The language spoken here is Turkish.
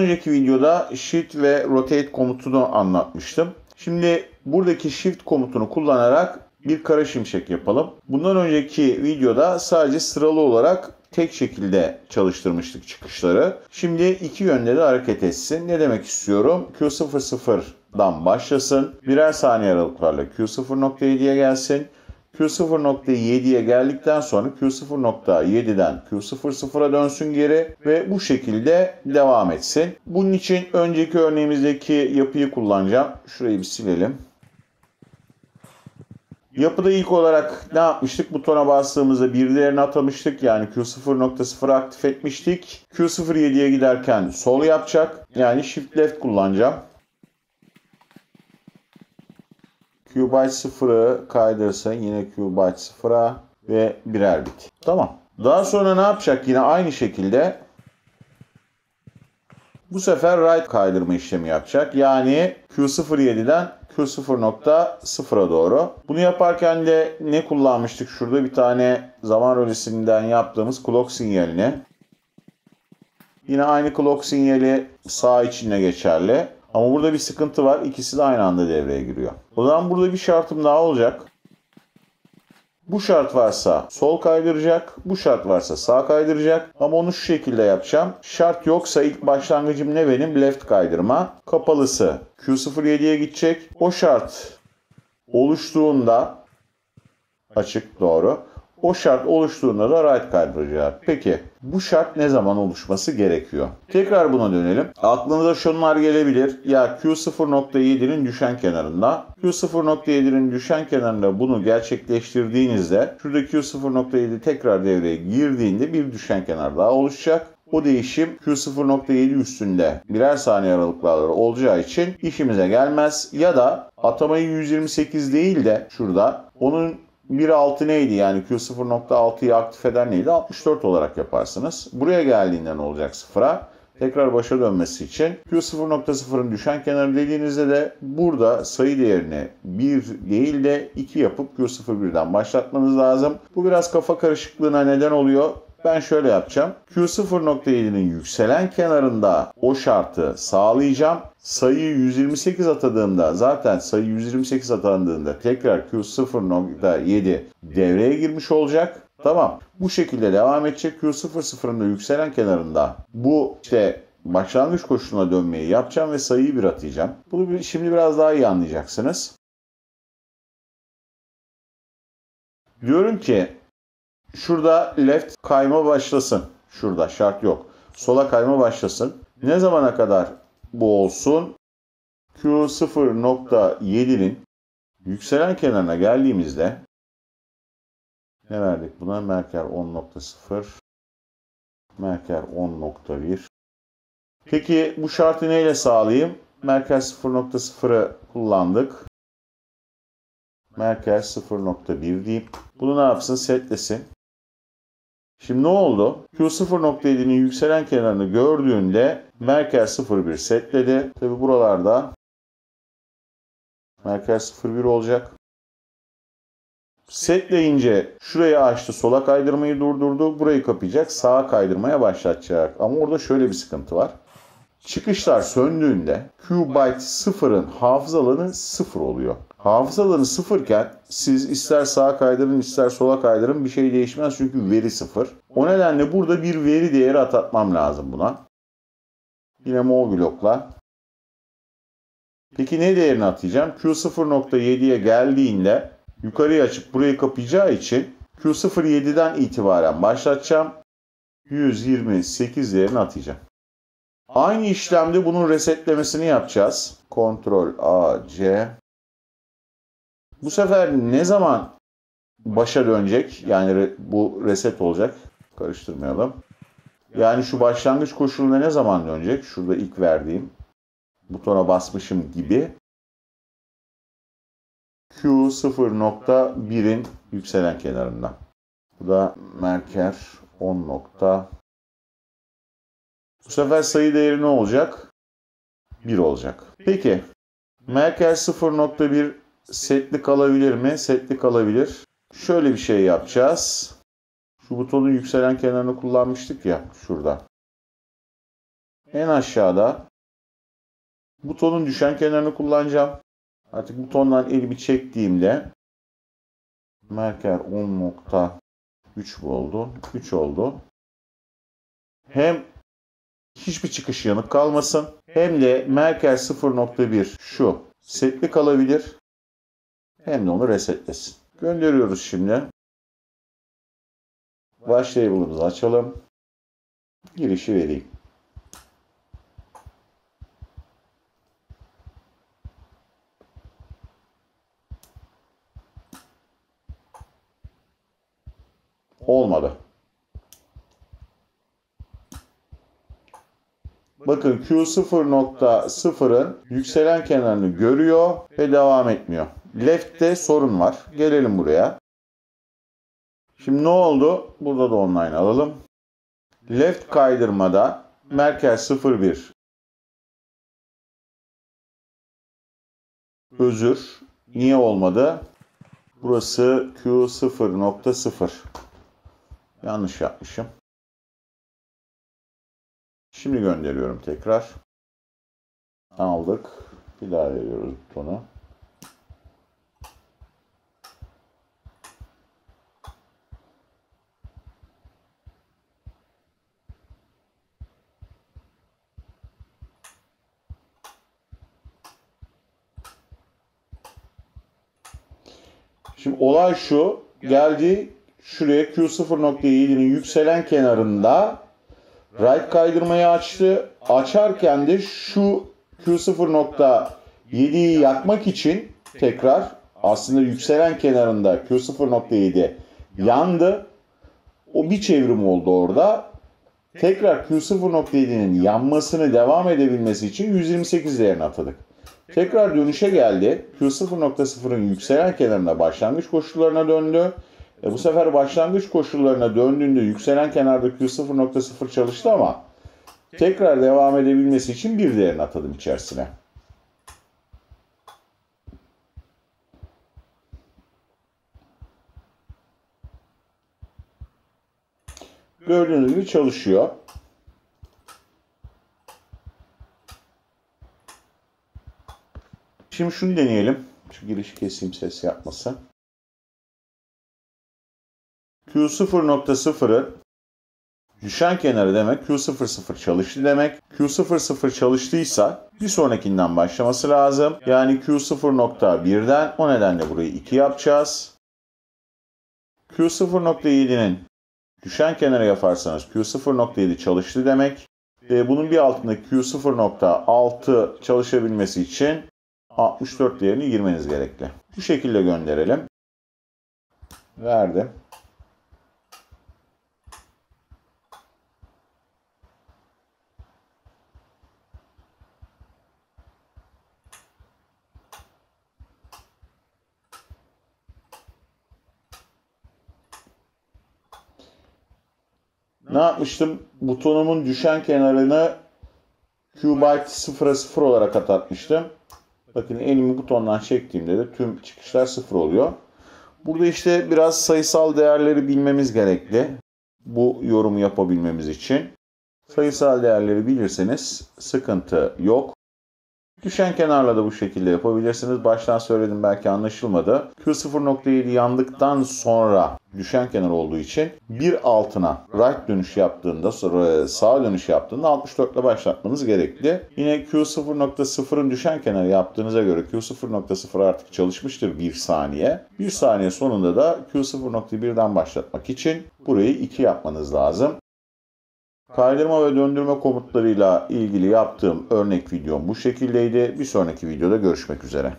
önceki videoda Shift ve Rotate komutunu anlatmıştım. Şimdi buradaki Shift komutunu kullanarak bir kara şimşek yapalım. Bundan önceki videoda sadece sıralı olarak tek şekilde çalıştırmıştık çıkışları. Şimdi iki yönde de hareket etsin. Ne demek istiyorum? Q00'dan başlasın. Birer saniye aralıklarla Q0.7'ye gelsin. Q0.7'ye geldikten sonra Q0.7'den Q00'a dönsün geri ve bu şekilde devam etsin. Bunun için önceki örneğimizdeki yapıyı kullanacağım. Şurayı bir silelim. Yapıda ilk olarak ne yapmıştık? Butona bastığımızda bir değerini atamıştık. Yani Q0.0'ı aktif etmiştik. Q07'ye giderken sol yapacak. Yani Shift Left kullanacağım. Q byte 0'ı kaydırsın. Yine Q byte 0'a ve birer bit. Tamam. Daha sonra ne yapacak? Yine aynı şekilde bu sefer right kaydırma işlemi yapacak. Yani Q07'den Q0.0'a doğru. Bunu yaparken de ne kullanmıştık? Şurada bir tane zaman rölesinden yaptığımız clock sinyalini. Yine aynı clock sinyali sağ içine geçerli. Ama burada bir sıkıntı var. İkisi de aynı anda devreye giriyor. O zaman burada bir şartım daha olacak. Bu şart varsa sol kaydıracak, bu şart varsa sağ kaydıracak. Ama onu şu şekilde yapacağım. Şart yoksa ilk başlangıcım ne benim? Left kaydırma. Kapalısı Q07'ye gidecek. O şart oluştuğunda, açık doğru. O şart oluştuğunda da right kaydıracak. Peki bu şart ne zaman oluşması gerekiyor? Tekrar buna dönelim. Aklınıza şunlar gelebilir. Ya Q0.7'nin düşen kenarında. Q0.7'nin düşen kenarında bunu gerçekleştirdiğinizde şurada Q0.7 tekrar devreye girdiğinde bir düşen kenar daha oluşacak. O değişim Q0.7 üstünde birer saniye aralıklarla olacağı için işimize gelmez. Ya da atamayı 128 değil de şurada onun 1.6 neydi? Yani Q0.6'yı aktif eden neydi? 64 olarak yaparsınız. Buraya geldiğinde ne olacak sıfıra? Tekrar başa dönmesi için Q0.0'ın düşen kenarı dediğinizde de burada sayı değerini 1 değil de 2 yapıp Q01'den başlatmanız lazım. Bu biraz kafa karışıklığına neden oluyor. Ben şöyle yapacağım. Q0.7'nin yükselen kenarında o şartı sağlayacağım. Sayıyı 128 atadığımda, zaten sayı 128 atandığında tekrar Q0.7 devreye girmiş olacak. Tamam. Bu şekilde devam edecek. Q00'ın da yükselen kenarında bu başlangıç koşuluna dönmeyi yapacağım ve sayıyı 1 atayacağım. Bunu şimdi biraz daha iyi anlayacaksınız. Diyorum ki şurada left kayma başlasın. Şurada şart yok. Sola kayma başlasın. Ne zamana kadar bu olsun? Q0.7'nin yükselen kenarına geldiğimizde ne verdik buna? Merker 10.0, Merker 10.1. Peki bu şartı neyle sağlayayım? Merker 0.0'ı kullandık. Merker 0.1 deyip bunu ne yapsın? Setlesin. Şimdi ne oldu? Q0.7'nin yükselen kenarını gördüğünde Merker 0.1 setledi. Tabi buralarda Merker 0.1 olacak. Setleyince şurayı açtı, sola kaydırmayı durdurdu. Burayı kapayacak, sağa kaydırmaya başlatacak. Ama orada şöyle bir sıkıntı var. Çıkışlar söndüğünde Q byte 0'ın hafıza alanı 0 oluyor. Hafıza alanı 0 iken siz ister sağa kaydırın ister sola kaydırın bir şey değişmez çünkü veri 0. O nedenle burada bir veri değeri atatmam lazım buna. Yine mov blokla. Peki ne değerini atacağım? Q0.7'ye geldiğinde yukarıya açıp burayı kapayacağı için Q07'den itibaren başlatacağım. 128 değerini atacağım. Aynı işlemde bunun resetlemesini yapacağız. Ctrl A, C. Bu sefer ne zaman başa dönecek? Yani bu reset olacak. Karıştırmayalım. Yani şu başlangıç koşuluna ne zaman dönecek? Şurada ilk verdiğim butona basmışım gibi. Q0.1'in yükselen kenarında. Bu da Merker 10. Bu sefer sayı değeri ne olacak? 1 olacak. Peki Merker 0.1 setli kalabilir mi? Setli kalabilir. Şöyle bir şey yapacağız. Şu butonun yükselen kenarını kullanmıştık ya şurada. en aşağıda butonun düşen kenarını kullanacağım. Artık butondan elimi çektiğimde Merker 10.3 oldu. 3 oldu. Hem hiçbir çıkış yanık kalmasın, hem de Merker 0.1 şu setli kalabilir, hem de onu resetlesin. Gönderiyoruz şimdi. Başlayabiliriz. Açalım. Girişi vereyim. Olmadı. Bakın Q0.0'ın yükselen kenarını görüyor ve devam etmiyor. Left'te sorun var. Gelelim buraya. Şimdi ne oldu? Burada da online alalım. Left kaydırmada Merker 0.1. Özür. Niye olmadı? Burası Q0.0. Yanlış yapmışım. Şimdi gönderiyorum tekrar. Aldık. Bir daha veriyoruz butonu. Şimdi olay şu. Geldi şuraya Q0.7'nin yükselen kenarında right kaydırmayı açtı. Açarken de şu Q0.7'yi yakmak için tekrar aslında yükselen kenarında Q0.7 yandı. O bir çevrim oldu orada. Tekrar Q0.7'nin yanmasını devam edebilmesi için 128 değerini atadık. Tekrar dönüşe geldi. Q0.0'ın yükselen kenarına başlangıç koşullarına döndü. Bu sefer başlangıç koşullarına döndüğünde yükselen kenarda Q0.0 çalıştı ama tekrar devam edebilmesi için bir değerini atadım içerisine. Gördüğünüz gibi çalışıyor. Şimdi şunu deneyelim. Şu girişi keseyim, ses yapmasın. Q0.0'ın düşen kenarı demek Q00 çalıştı demek. Q00 çalıştıysa bir sonrakinden başlaması lazım. Yani Q0.1'den, o nedenle burayı 2 yapacağız. Q0.7'nin düşen kenarı yaparsanız Q0.7 çalıştı demek. Bunun bir altında Q0.6 çalışabilmesi için 64 değerini girmeniz gerekli. Bu şekilde gönderelim. Verdim. Ne yapmıştım? Butonumun düşen kenarını Q-byte 0'a 0 olarak atatmıştım. Bakın elimi butondan çektiğimde de tüm çıkışlar 0 oluyor. Burada işte biraz sayısal değerleri bilmemiz gerekli. Bu yorumu yapabilmemiz için. Sayısal değerleri bilirseniz sıkıntı yok. Düşen kenarla da bu şekilde yapabilirsiniz. Baştan söyledim, belki anlaşılmadı. Q0.7 yandıktan sonra düşen kenar olduğu için bir altına right dönüş yaptığında, sonra sağa dönüş yaptığında 64 ile başlatmanız gerekli. Yine Q0.0'ın düşen kenarı yaptığınıza göre Q0.0 artık çalışmıştır 1 saniye. 1 saniye sonunda da Q0.1'den başlatmak için burayı 2 yapmanız lazım. Kaydırma ve döndürme komutlarıyla ilgili yaptığım örnek videom bu şekildeydi. Bir sonraki videoda görüşmek üzere.